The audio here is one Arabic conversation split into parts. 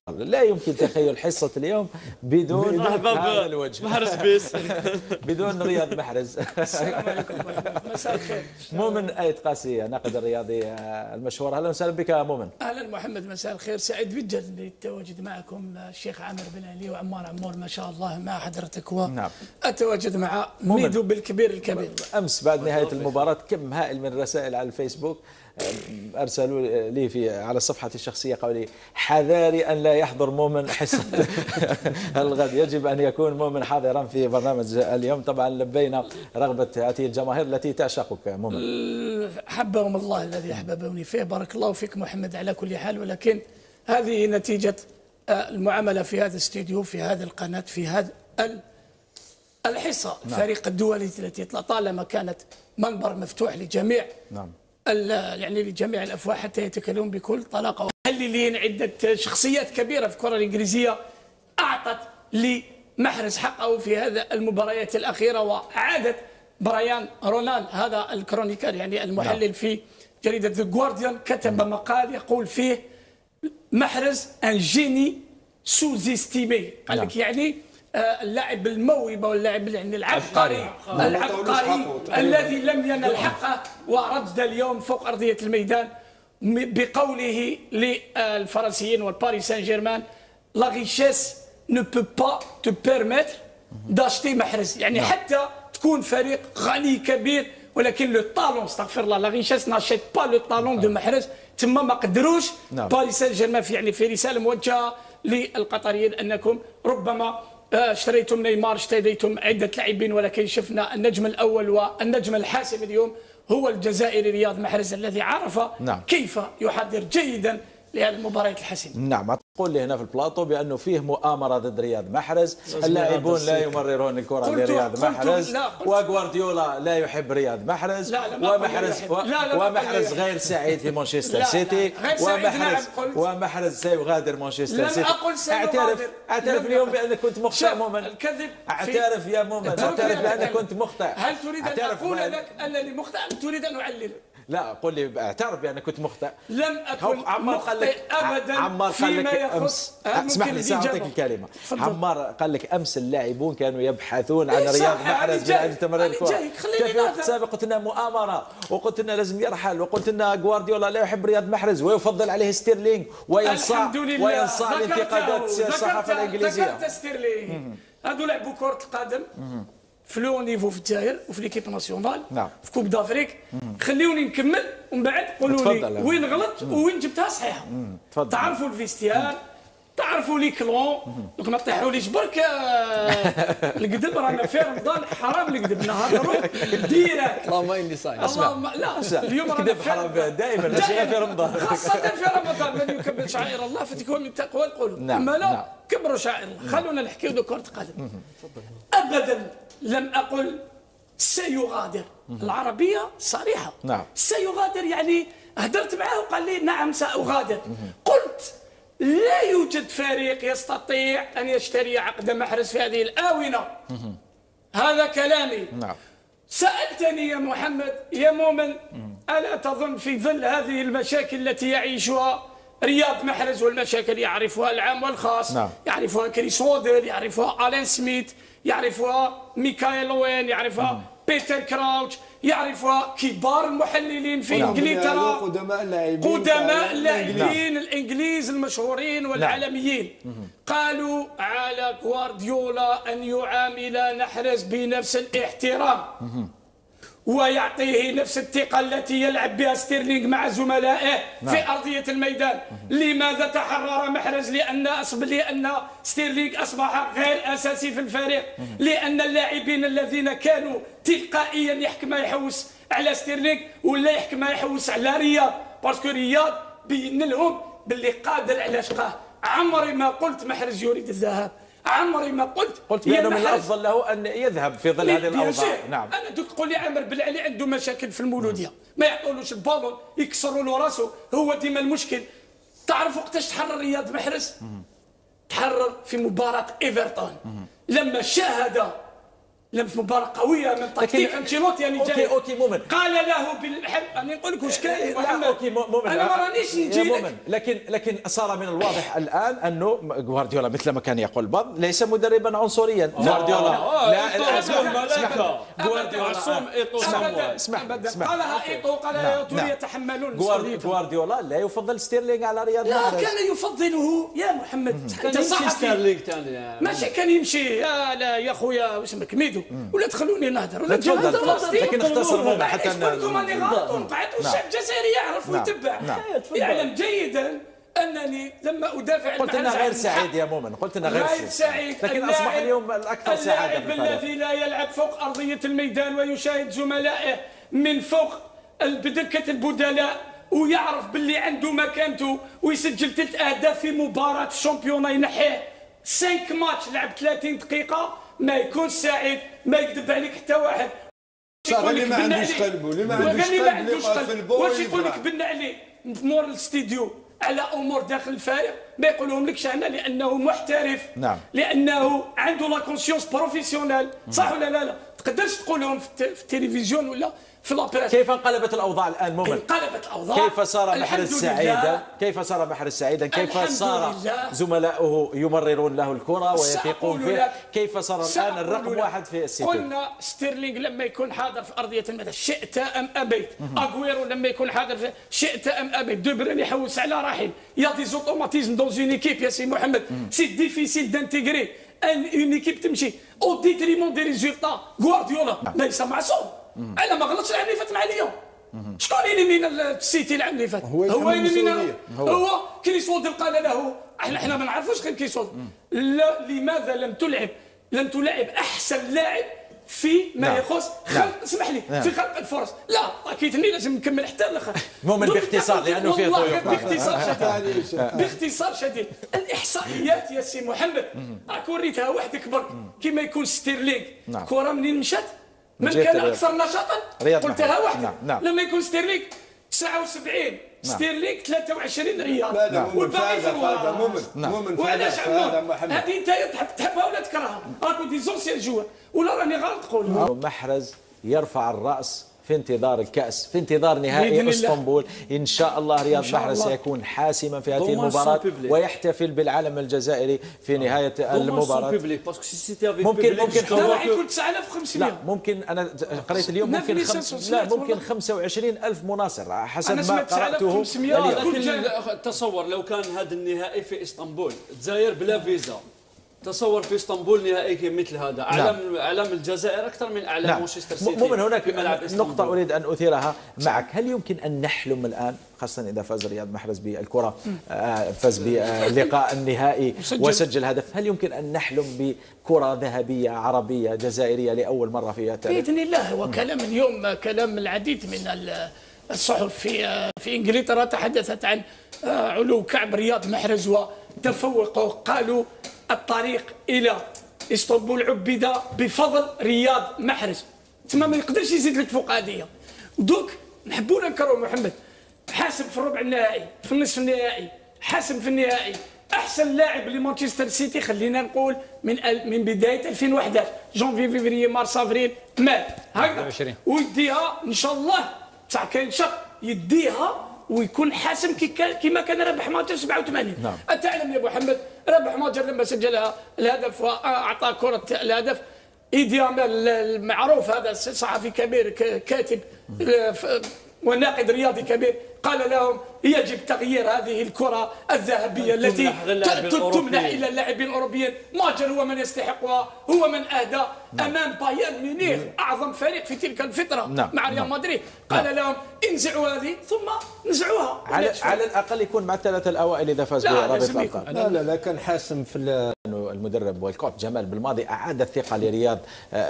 لا يمكن تخيل حصة اليوم بدون هذا الوجه. محرز بيس. بدون رياض محرز. السلام عليكم مساء الخير. مؤمن آيت قاسية ناقد الرياضي المشهور، اهلا وسهلا بك يا مؤمن. اهلا محمد، مساء الخير، سعيد جدا بالتواجد معكم الشيخ عامر بن علي وعمار عمور ما شاء الله مع حضرتك، نعم. واتواجد مع ميدو بالكبير الكبير. امس بعد نهاية المباراة كم هائل من الرسائل على الفيسبوك ارسلوا لي على صفحتي الشخصيه قالوا لي حذاري ان لا يحضر مؤمن حصه الغد، يجب ان يكون مؤمن حاضرا في برنامج اليوم. طبعا لبينا رغبه هذه الجماهير التي تعشقك مؤمن. حبهم الله الذي احببني فيه، بارك الله فيك محمد على كل حال، ولكن هذه نتيجه المعامله في هذا الاستوديو، في هذه القناه، في هذا الحصه. نعم. فريق الدولي التي طالما كانت منبر مفتوح لجميع، نعم، يعني لجميع الافواه حتى يتكلمون بكل طلاقه. محللين عده شخصيات كبيره في الكره الانجليزيه اعطت لمحرز حقه في هذا المباريات الاخيره، وعادت برايان رونال هذا الكرونيكر يعني المحلل، نعم، في جريده ذا جوارديان كتب مقال يقول فيه محرز ان جيني سوزيستيمي، قال لك يعني اللاعب الموهبه واللاعب يعني العبقري الذي لم ينل حقه ورد اليوم فوق ارضيه الميدان بقوله للفرنسيين والباريس سان جيرمان لا ريشيس نو بو با تو بيرميتر داشتي محرز، يعني حتى تكون فريق غني كبير ولكن لو طالون، استغفر الله، لا ريشيس ناشيت با لو طالون دو محرز. تما ما قدروش باريس سان جيرمان في رساله موجهه للقطريين انكم ربما اشتريتم نيمار، اشتريتم عدة لاعبين، ولكن شفنا النجم الأول والنجم الحاسم اليوم هو الجزائري رياض محرز الذي عرف، نعم، كيف يحضر جيدا لهذه المباريات الحاسمة. نعم، تقول لي هنا في البلاطو بأنه فيه مؤامرة ضد رياض محرز، اللاعبون لا يمررون الكرة لرياض محرز، وغوارديولا لا يحب رياض محرز، ومحرز غير سعيد في مانشستر سيتي، ومحرز سيغادر مانشستر سيتي. اعترف اليوم بأنك كنت مخطئ مؤمن. الكذب اعترف يا مؤمن، اعترف بأنك كنت مخطئ. هل تريد أن أقول لك أنني مخطئ أم تريد أن أعلل؟ لا، قل لي اعترف بأنك كنت مخطئ. لم أكن مخطئ أبدا فيما يخص. اسمح لي سأعطيك الكلمة. عمار قال لك أمس اللاعبون كانوا يبحثون عن رياض محرز من أجل تمرير الكرة. في وقت سابق قلت لنا مؤامرة، وقلت لنا لازم يرحل، وقلت لنا غوارديولا لا يحب رياض محرز ويفضل عليه ستيرلينغ، وينصاع لانتقادات الصحافة الإنجليزية. ذكرت ستيرلينغ، هذو لعبوا كرة القدم في لو نيفو في الجزائر وفي ليكيب ناسيونال، نعم، في كوب دافريك. خليوني نكمل ومن بعد قولوا لي وين غلط وين جبتها صحيحه. تعرفوا الفيستيان، تعرفوا لي كلون، دوك ما تطيحوليش برك الكذب. رانا في رمضان، حرام الكذب، نهضروا ديريكت. اللهم اني صايم. اللهم لا، اليوم رانا في حرام دائما، ماشي في رمضان، خاصه في رمضان. من يكمل شعائر الله فتكون من تقوى القلوب. نعم. اما لا، نعم، كبروا شعائر الله. خلونا نحكيو دو كرة قدم. ابدا لم أقل سيغادر، العربية صريحة. نعم. سيغادر يعني هدرت معه وقال لي نعم سأغادر. قلت لا يوجد فريق يستطيع أن يشتري عقد محرز في هذه الآونة. هذا كلامي. نعم. سألتني يا محمد يا مؤمن، ألا تظن في ظل هذه المشاكل التي يعيشها رياض محرز، والمشاكل يعرفها العام والخاص، نعم، يعرفها كريس وودر، يعرفها ألين سميث، يعرفها ميكايل وين، يعرفها بيتر كراوتش، يعرفها كبار المحللين في انجلترا، قدماء اللاعبين الانجليز المشهورين والعالميين. قالوا على غوارديولا ان يعامل محرز بنفس الاحترام ويعطيه نفس الثقة التي يلعب بها ستيرلينغ مع زملائه، نعم، في أرضية الميدان. لماذا تحرر محرز؟ لأن ستيرلينغ أصبح غير أساسي في الفريق، لأن اللاعبين الذين كانوا تلقائيا يحكم يحوس على ستيرلينغ ولا يحكم يحوس على رياض، باسكو رياض بين لهم باللي قادر على شقاه. عمري ما قلت محرز يريد الذهاب، عمري ما قلت بأنه من الأفضل له أن يذهب في ظل هذه الأوضاع. نعم. أنا دوك تقول لي عامر بالعلي عنده مشاكل في المولودية، ما يعطولوش البالون، يكسروا له راسه، هو ديما المشكل. تعرف وقتاش تحرر رياض محرز؟ تحرر في مباراة إيفرتون، لما شاهد لم مباراة قوية من تكتيك انشيلوتي يعني جاي. اوكي مؤمن قال له بالحب انا نقول لك واش كاين محمد. اوكي مؤمن انا ما رانيش نجي مؤمن، لكن صار من الواضح الان انه غوارديولا مثل ما كان يقول البعض ليس مدربا عنصريا. غوارديولا لا اسمح قالها ايطو قالها يطول يتحملون المسؤولية. غوارديولا لا يفضل ستيرلينغ على رياض محرز. لا كان يفضله يا محمد. كان يمشي ستيرلينغ ثاني ماشي كان يمشي يا خويا واسمك ميدو ولا تخلوني نهضر ولا لكن اختصر مؤمن حتى نقولكم راني غلط ونقعد والشعب الجزائري يعرف ويتبع. يعلم جيدا انني لما ادافع عن قلت انه غير سعيد يا مؤمن، قلت انه غير سعيد لكن اصبح اليوم الاكثر سعاده. اللاعب الذي لا يلعب فوق ارضيه الميدان ويشاهد زملائه من فوق بدكه البدلاء ويعرف باللي عنده مكانته ويسجل 3 اهداف في مباراه الشامبيون ينحيه 5 ماتش لعب 30 دقيقه ما يكون سعيد، ما يكذب عليك حتى واحد. اللي ما عندوش قلب واللي ما عندوش قلب واش يقول لك بن علي مور الاستديو على امور داخل الفريق ما يقولهم لكش انا لانه محترف. نعم. لانه عنده لا كونسيونس بروفيسيونيل صح ولا لا؟ تقدرش تقولهم في التلفزيون ولا في لابريس. كيف انقلبت الاوضاع الان مؤمن؟ انقلبت الاوضاع. كيف صار محرز سعيدا؟ كيف صار محرز سعيدا؟ كيف صار زملائه يمررون له الكره ويثقون فيه؟ كيف صار الان الرقم 1 في السيتي؟ قلنا ستيرلينغ لما يكون حاضر في ارضيه الميدان شئت ام ابيت. اغويرو لما يكون حاضر في شئت ام ابيت. دوبرين يحوس على راحل. يا دي زوتوماتيزم دون اون ايكيب يا سي محمد. سي ديفيسيل دانتيغري اون ايكيب تمشي او ديتريمون دي ريزولتا. غوارديولا ليس معصوم. انا ما غلطش العام اللي فات مع اليوم. شكون اللي من السيتي العام اللي فات؟ هو اللي هو كريسود قال له احنا ما نعرفوش غير كريسود. لماذا لم تلعب احسن لاعب في ما يخص اسمح لي في خلق الفرص؟ لا اكيد لازم نكمل حتى الاخر. مؤمن باختصار لانه فيه ضيوف. باختصار شديد الاحصائيات يا سي محمد راك وريتها وحدك برك كيما يكون ستيرلينغ كره منين مشات من كان اكثر نشاطا قلتها وحده. لما يكون ستيرلينغ 79 ستيرلينغ 23 رياض والباقي في مؤمن وعلاش هذه انت تحبها ولا تكرهها؟ راكو دي زونسيان جوار ولا راني غلط تقول. محرز يرفع الراس في انتظار الكأس، في انتظار نهائي اسطنبول. إن شاء الله رياض محرز سيكون حاسما في هذه المباراة ويحتفل بالعلم الجزائري في نهاية المباراة. ممكن راح يكون 9500. لا ممكن أنا قريت اليوم ممكن ممكن 25,000 مناصر حسب ما قرأته. لكن تصور لو كان هذا النهائي في اسطنبول الجزائر بلا فيزا، تصور في اسطنبول نهائي مثل هذا. اعلام الجزائر اكثر من اعلام مانشستر سيتي. مؤمن هناك نقطة اريد ان اثيرها معك. هل يمكن ان نحلم الان خاصة اذا فاز رياض محرز بالكرة فاز باللقاء النهائي وسجل هدف، هل يمكن ان نحلم بكرة ذهبية عربية جزائرية لاول مرة في التاريخ؟ باذن الله. وكلام اليوم كلام العديد من الصحف في انجلترا تحدثت عن علو كعب رياض محرز وتفوقه. قالوا الطريق الى اسطنبول عبد بفضل رياض محرز. تما ما يقدرش يزيد لك فوق هذه. دوك نحبوا نكروا محمد حاسم في الربع النهائي، في النصف النهائي، حاسم في النهائي، احسن لاعب لمانشستر سيتي خلينا نقول من بدايه 2011 جونفي فيفري مارس افريل مات هكذا ويديها ان شاء الله بصح كاين شق يديها ويكون حاسم كما كان ربح ماجر 87. أتعلم يا محمد ربح ماجر لما سجلها الهدف واعطى كره الهدف ايدي امال المعروف هذا صحفي كبير كاتب وناقد رياضي كبير قال لهم يجب تغيير هذه الكرة الذهبية التي تمنح إلى اللاعبين الأوروبيين. ماجر هو من يستحقها، هو من أهدى أمام بايرن ميونخ أعظم فريق في تلك الفترة مع ريال مدريد. قال لهم انزعوا هذه ثم نزعوها على الأقل يكون مع الثلاثة الأوائل إذا فاز برابطة الأبطال. لا كان حاسم في المدرب والكوت جمال بالماضي أعاد الثقة لرياض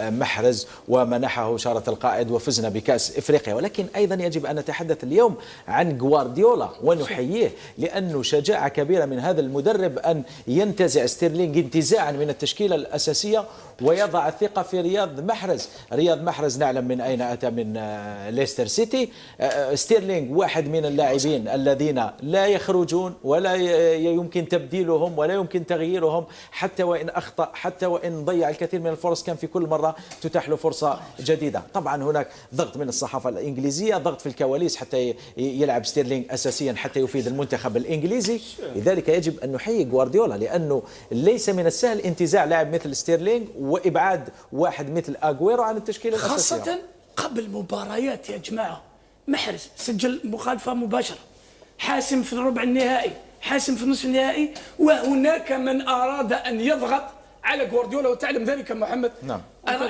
محرز ومنحه شارة القائد وفزنا بكأس إفريقيا. ولكن أيضا يجب أن نتحدث اليوم عن غوارديولا ونحييه، لأنه شجاعة كبيرة من هذا المدرب أن ينتزع ستيرلينغ انتزاعا من التشكيلة الأساسية ويضع الثقة في رياض محرز. رياض محرز نعلم من أين أتى، من ليستر سيتي. ستيرلينغ واحد من اللاعبين الذين لا يخرجون ولا يمكن تبديلهم ولا يمكن تغييرهم، حتى وإن أخطأ، حتى وإن ضيع الكثير من الفرص، كان في كل مرة تتاح له فرصة جديدة. طبعا هناك ضغط من الصحافة الإنجليزية، ضغط في الكواليس حتى يلعب ستيرلينغ أساسيا حتى يفيد المنتخب الإنجليزي. لذلك يجب أن نحيي غوارديولا، لأنه ليس من السهل انتزاع لاعب مثل ستيرلينغ وإبعاد واحد مثل أغويرو عن التشكيلة الأساسية، خاصة قبل مباريات يا جماعة. محرز سجل مخالفة مباشرة، حاسم في الربع النهائي، حاسم في النصف النهائي، وهناك من أراد أن يضغط على غوارديولا وتعلم ذلك محمد. نعم.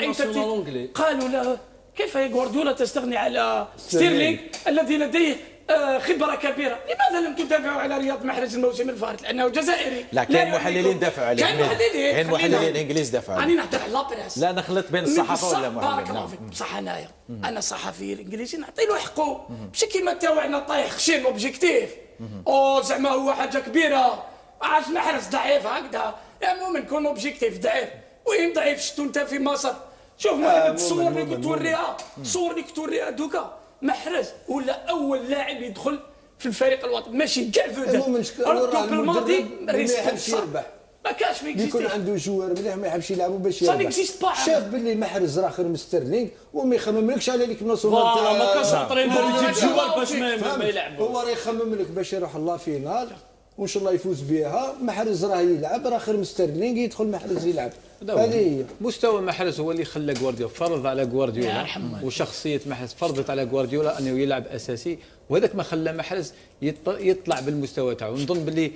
قالوا له كيف يا غوارديولا تستغني على ستيرلينغ الذي لديه خبرة كبيرة؟ لماذا لم تدافعوا على رياض محرز الموسم الفارط؟ لأنه جزائري. لا، كان محللين دافعوا عليه. كان محللين انجليز دافعوا عليه. أنا نهضر على لابريس. لا نخلط بين الصحافة ولا محللين. بارك الله فيك. بصح انايا انا صحفي الانجليزي نعطي له حقه، ماشي كيما تاوعنا طايح خشين اوبجيكتيف. او زعما هو حاجة كبيرة، عاش محرز ضعيف هكذا. يا مؤمن كون اوبجيكتيف ضعيف. وين ضعيف؟ شفتو انت في مصر؟ شوف تصورني كنت توريها، صورني كنت توريها دوكا. محرز ولا اول لاعب يدخل في الفريق الوطني، ماشي كاع فودان. الطوب الماضي ريسك يربح، ما كاش ما يكون عنده جوار مليح ما يحبش يلعبوا باش يربح. شاف باللي محرز راه خير من ستيرلينغ وما يخمملكش على ليك ناسيونال تاع ما كاش انطرينور يجيب جوار باش ما يلعب. هو راه يخمم لك باش يروح لا فينال وان شاء الله يفوز بها. محرز راه يلعب، راه خير من ستيرلينغ، يدخل محرز يلعب. هذه مستوى محرز هو اللي خلى غوارديولا فرض على غوارديولا، وشخصيه محرز فرضت على غوارديولا انه يلعب اساسي، وهذاك ما خلى محرز يطلع بالمستوى تاعو. نظن باللي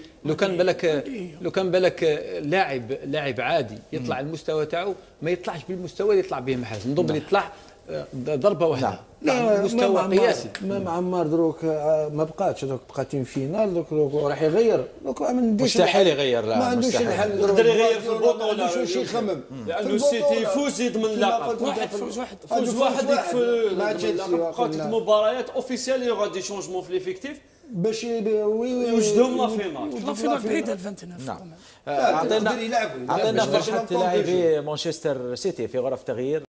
لو كان بالك لاعب عادي يطلع المستوى تاعو، ما يطلعش بالمستوى اللي يطلع به محرز. نظن باللي يطلع ضربه واحده. لا مستوى قياسي. ما عمار دروك ما بقاتش، دوك بقى تيم فينال، دوك راح يغير. دوك مستحيل يغير. ما عندوش الحل، يقدر يغير في البطوله، ما عندوش يخمم، لانه السيتي يفوز يضمن اللقب. فوز واحد في بقات مباريات اوفيسيال يغا دي شونجمون في ليفيكتيف باش يوجدهم لا فينال. لا فينال بعيده ل 29. نعم. اعطينا فرحه لاعبي مانشستر سيتي في غرف تغيير.